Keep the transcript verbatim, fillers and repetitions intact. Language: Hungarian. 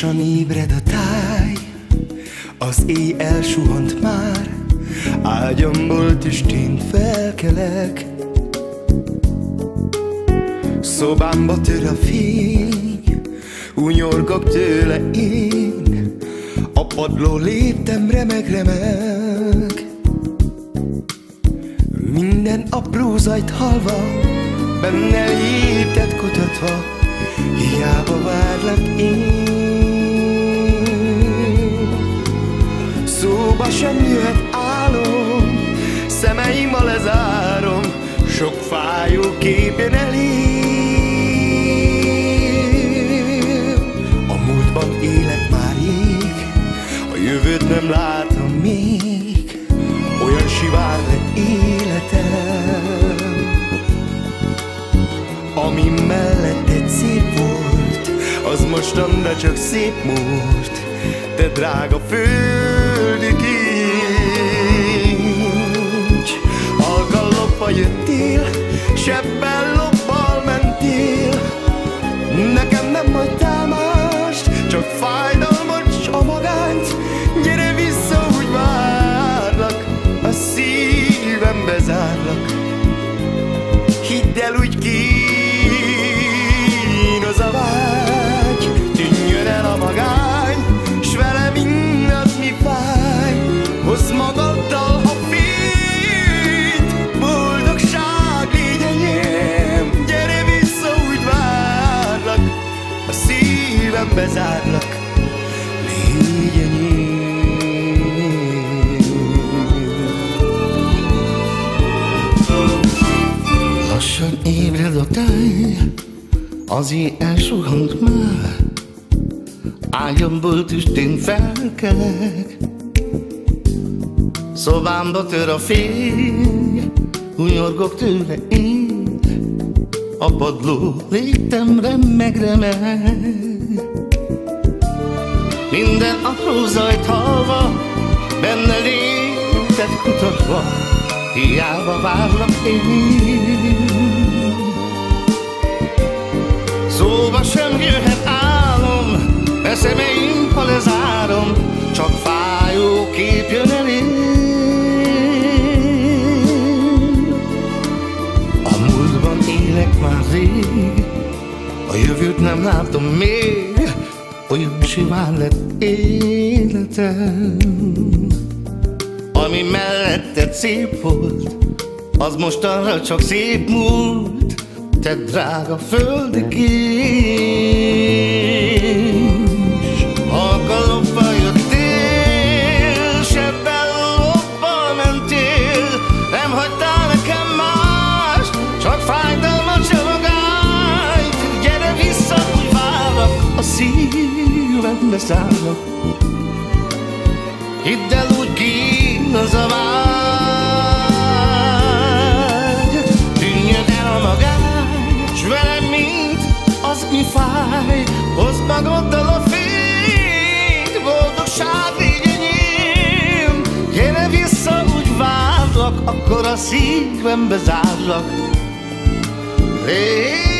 Lassan ébred a táj, az éj elsuhant már, ágyamból tüstént felkelek. Szobámba tör a fény, hunyorgok tőle én, a padló léptem remeg-remeg. Minden apró zajt hallva, benne léptet kutatva, hiába várlak én. Szóba sem jöhet álom, szemeim lezárom, sok fájó kép jön elém. A múltban élek már rég, a jövőt nem látom még, olyan sivár lett életem. Ami melletted szép volt, az mostanra csak szép múlt. Te drága földi kincs, halkan lopva jöttél, sebben lobbal mentél. Nekem nem hagytál mást, csak fájdalmat s a magányt. Gyere vissza, úgy várlak, a szívembe zárlak. Hidd el, úgy kínos a vágy, tűnjön el a magány, s vele mindaz, mi fáj. Hozd magaddal a fényt, boldogság légy enyém. Gyere vissza, úgy várlak, a szívembe zárlak, légy enyém. Lassan ébred a táj, az éj elsuhant már, ágyamból tüstén felkelek. Szobámba tör a fény, hunyorgok tőle én, a padló léptem remeg-remeg. Minden apró zajt hallva, benne léptet kutatva, hiába várlak én. Szóba sem jöhet álom, e szemeim, ha lezárom, csak fájó kép jön elém. A múltban élek már rég, a jövőt nem látom még, olyan siván lett életem. Ami melletted szép volt, az mostanra csak szép múlt. Te drága földi kincs, halkan lopva jöttél, sebben lopva mentél. Nem hagytál nekem mást, csak fájdalmat s a magányt. Gyere vissza, úgy várlak, a szívembe szállok. Hidd el, úgy kínos a vágy, tűnjön el a magány, s velem mind az, mi fáj. Hozd magaddal a fényt, boldogság légy enyém. Gyere vissza, úgy várlak, akkor a szívembe zárlak. Légy